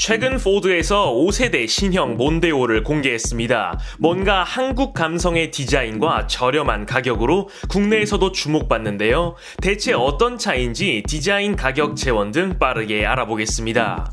최근 포드에서 5세대 신형 몬데오를 공개했습니다. 뭔가 한국 감성의 디자인과 저렴한 가격으로 국내에서도 주목받는데요. 대체 어떤 차인지 디자인, 가격, 재원 등 빠르게 알아보겠습니다.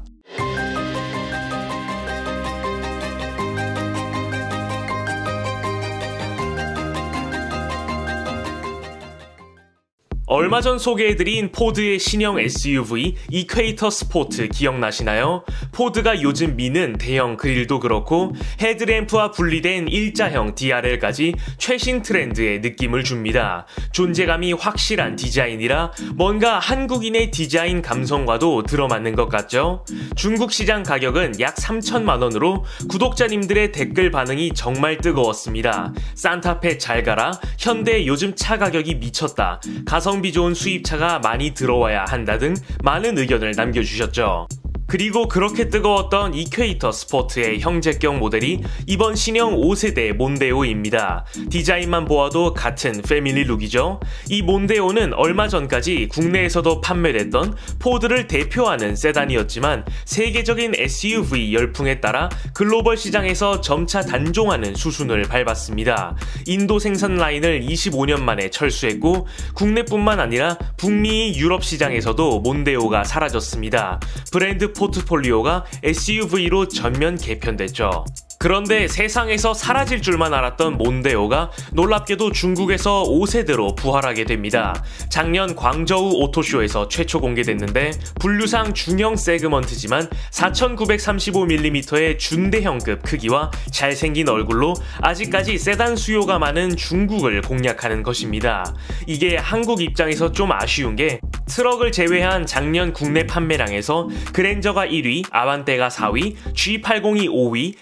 얼마 전 소개해드린 포드의 신형 SUV 이퀘이터 스포트 기억나시나요? 포드가 요즘 미는 대형 그릴도 그렇고 헤드램프와 분리된 일자형 DRL까지 최신 트렌드의 느낌을 줍니다. 존재감이 확실한 디자인이라 뭔가 한국인의 디자인 감성과도 들어맞는 것 같죠? 중국 시장 가격은 약 3천만 원으로 구독자님들의 댓글 반응이 정말 뜨거웠습니다. 산타페 잘 가라, 현대 요즘 차 가격이 미쳤다, 가성비 좋은 수입차가 많이 들어와야 한다 등 많은 의견을 남겨주셨죠. 그리고 그렇게 뜨거웠던 이퀘이터 스포트의 형제격 모델이 이번 신형 5세대 몬데오입니다. 디자인만 보아도 같은 패밀리 룩이죠. 이 몬데오는 얼마 전까지 국내에서도 판매됐던 포드를 대표하는 세단이었지만 세계적인 SUV 열풍에 따라 글로벌 시장에서 점차 단종하는 수순을 밟았습니다. 인도 생산 라인을 25년 만에 철수했고 국내뿐만 아니라 북미, 유럽 시장에서도 몬데오가 사라졌습니다. 브랜드 포트폴리오가 SUV로 전면 개편됐죠. 그런데 세상에서 사라질 줄만 알았던 몬데오가 놀랍게도 중국에서 5세대로 부활하게 됩니다. 작년 광저우 오토쇼에서 최초 공개됐는데 분류상 중형 세그먼트지만 4935mm의 준대형급 크기와 잘생긴 얼굴로 아직까지 세단 수요가 많은 중국을 공략하는 것입니다. 이게 한국 입장에서 좀 아쉬운 게 트럭을 제외한 작년 국내 판매량에서 그랜저가 1위, 아반떼가 4위, G80이 5위,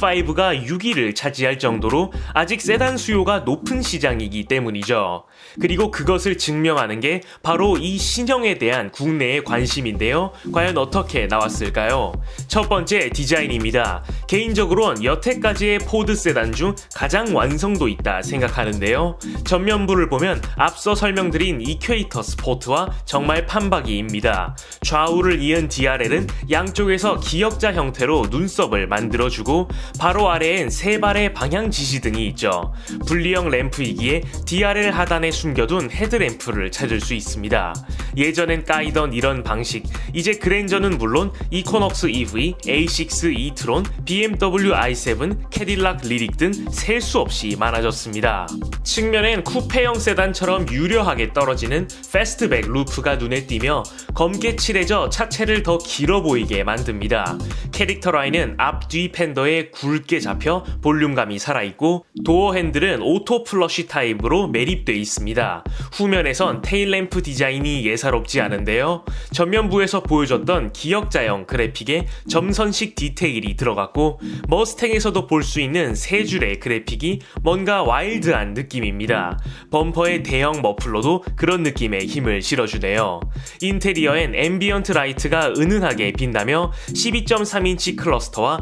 K5가 6위를 차지할 정도로 아직 세단 수요가 높은 시장이기 때문이죠. 그리고 그것을 증명하는 게 바로 이 신형에 대한 국내의 관심인데요. 과연 어떻게 나왔을까요? 첫 번째, 디자인입니다. 개인적으로는 여태까지의 포드 세단 중 가장 완성도 있다 생각하는데요. 전면부를 보면 앞서 설명드린 이퀘이터 스포트와 정말 판박이입니다. 좌우를 이은 DRL은 양쪽에서 기역자 형태로 눈썹을 만들어주고 바로 아래엔 세 발의 방향 지시등이 있죠. 분리형 램프이기에 DRL 하단에 숨겨둔 헤드램프를 찾을 수 있습니다. 예전엔 까이던 이런 방식, 이제 그랜저는 물론 이코넉스 EV, A6 e-tron, BMW i7, 캐딜락 리릭 등 셀 수 없이 많아졌습니다. 측면엔 쿠페형 세단처럼 유려하게 떨어지는 패스트백 루프가 눈에 띄며 검게 칠해져 차체를 더 길어 보이게 만듭니다. 캐릭터 라인은 앞, 뒤 팬더에 굵게 잡혀 볼륨감이 살아있고 도어 핸들은 오토 플러시 타입으로 매립되어 있습니다. 후면에선 테일램프 디자인이 예사롭지 않은데요. 전면부에서 보여줬던 기역자형 그래픽에 점선식 디테일이 들어갔고 머스탱에서도 볼 수 있는 세 줄의 그래픽이 뭔가 와일드한 느낌입니다. 범퍼의 대형 머플러도 그런 느낌의 힘을 실어주네요. 인테리어엔 앰비언트 라이트가 은은하게 빛나며 12.3인치 클러스터와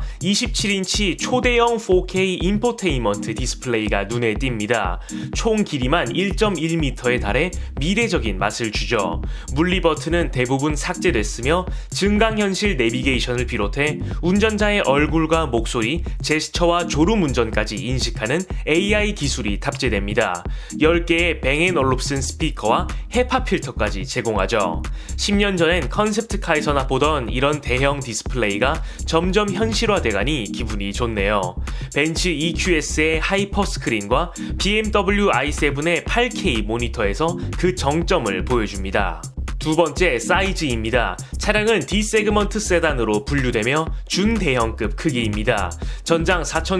27인치 초대형 4K 인포테인먼트 디스플레이가 눈에 띕니다. 총 길이만 1.1m에 달해 미래적인 맛을 주죠. 물리 버튼은 대부분 삭제됐으며 증강현실 내비게이션을 비롯해 운전자의 얼굴과 목소리, 제스처와 졸음 운전까지 인식하는 AI 기술이 탑재됩니다. 10개의 뱅앤올룹슨 스피커와 헤파 필터까지 제공하죠. 10년 전엔 컨셉트카에서나 보던 이런 대형 디스플레이가 점점 현실화돼가니 기분이 좋네요. 벤츠 EQS의 하이퍼 스크린과 BMW i7의 8K 모니터에서 그 정점을 보여줍니다. 두 번째, 사이즈입니다. 차량은 D세그먼트 세단으로 분류되며 준대형급 크기입니다. 전장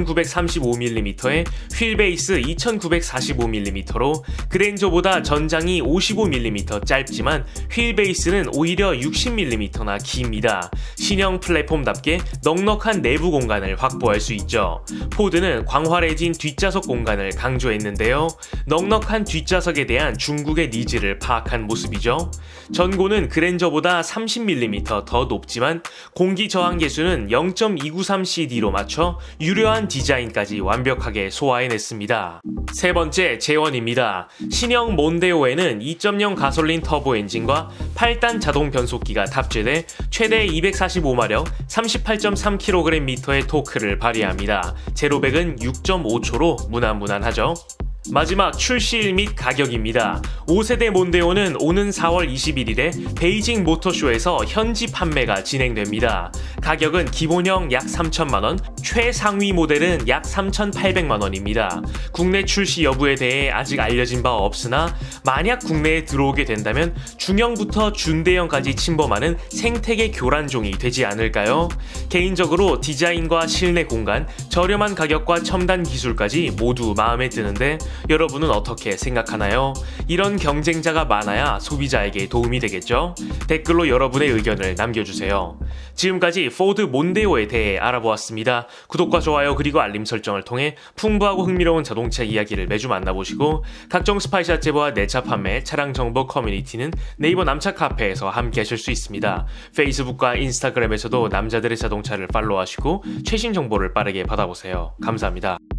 4935mm에 휠베이스 2945mm로 그랜저보다 전장이 55mm 짧지만 휠베이스는 오히려 60mm나 깁니다. 신형 플랫폼답게 넉넉한 내부 공간을 확보할 수 있죠. 포드는 광활해진 뒷좌석 공간을 강조했는데요. 넉넉한 뒷좌석에 대한 중국의 니즈를 파악한 모습이죠. 전고는 그랜저보다 30mm 더 높지만 공기 저항 계수는 0.293cd로 맞춰 유려한 디자인까지 완벽하게 소화해냈습니다. 세 번째, 제원입니다. 신형 몬데오에는 2.0 가솔린 터보 엔진과 8단 자동 변속기가 탑재돼 최대 245마력, 38.3kgm의 토크를 발휘합니다. 제로백은 6.5초로 무난무난하죠. 마지막 출시일 및 가격입니다. 5세대 몬데오는 오는 4월 21일에 베이징 모터쇼에서 현지 판매가 진행됩니다. 가격은 기본형 약 3천만원, 최상위 모델은 약 3,800만원입니다. 국내 출시 여부에 대해 아직 알려진 바 없으나 만약 국내에 들어오게 된다면 중형부터 중대형까지 침범하는 생태계 교란종이 되지 않을까요? 개인적으로 디자인과 실내 공간, 저렴한 가격과 첨단 기술까지 모두 마음에 드는데 여러분은 어떻게 생각하나요? 이런 경쟁자가 많아야 소비자에게 도움이 되겠죠? 댓글로 여러분의 의견을 남겨주세요. 지금까지 포드 몬데오에 대해 알아보았습니다. 구독과 좋아요 그리고 알림 설정을 통해 풍부하고 흥미로운 자동차 이야기를 매주 만나보시고 각종 스파이샷 제보와 내차 판매, 차량 정보 커뮤니티는 네이버 남차 카페에서 함께 하실 수 있습니다. 페이스북과 인스타그램에서도 남자들의 자동차를 팔로우하시고 최신 정보를 빠르게 받아보세요. 감사합니다.